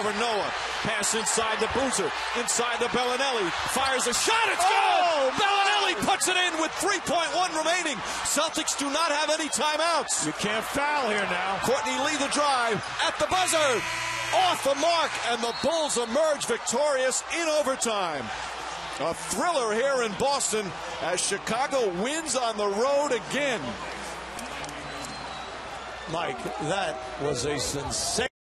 over Noah. Pass inside the Boozer. Inside the Belinelli. Fires a shot. It's good! Belinelli puts it in with 3.1 remaining. Celtics do not have any timeouts. You can't foul here now. Courtney Lee the drive at the buzzer. Off the mark, and the Bulls emerge victorious in overtime. A thriller here in Boston as Chicago wins on the road again. Mike, that was a sensation.